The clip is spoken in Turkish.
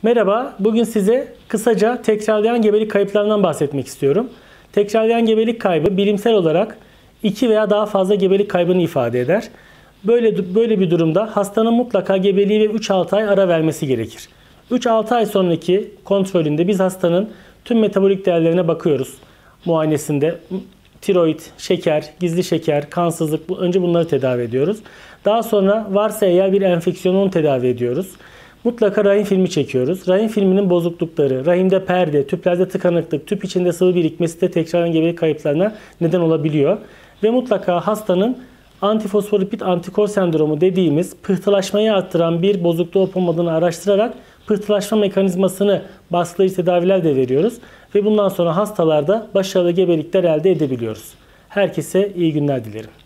Merhaba, bugün size kısaca tekrarlayan gebelik kayıplarından bahsetmek istiyorum. Tekrarlayan gebelik kaybı bilimsel olarak 2 veya daha fazla gebelik kaybını ifade eder. Böyle bir durumda hastanın mutlaka gebeliği ve 3-6 ay ara vermesi gerekir. 3-6 ay sonraki kontrolünde biz hastanın tüm metabolik değerlerine bakıyoruz. Muayenesinde tiroid, şeker, gizli şeker, kansızlık, önce bunları tedavi ediyoruz. Daha sonra varsa eğer bir enfeksiyonu onu tedavi ediyoruz. Mutlaka rahim filmi çekiyoruz. Rahim filminin bozuklukları, rahimde perde, tüplerde tıkanıklık, tüp içinde sıvı birikmesi de tekrarlayan gebelik kayıplarına neden olabiliyor. Ve mutlaka hastanın antifosfolipid antikor sendromu dediğimiz pıhtılaşmayı arttıran bir bozukluğu olup olmadığını araştırarak pıhtılaşma mekanizmasını baskılayıcı tedaviler de veriyoruz. Ve bundan sonra hastalarda başarılı gebelikler elde edebiliyoruz. Herkese iyi günler dilerim.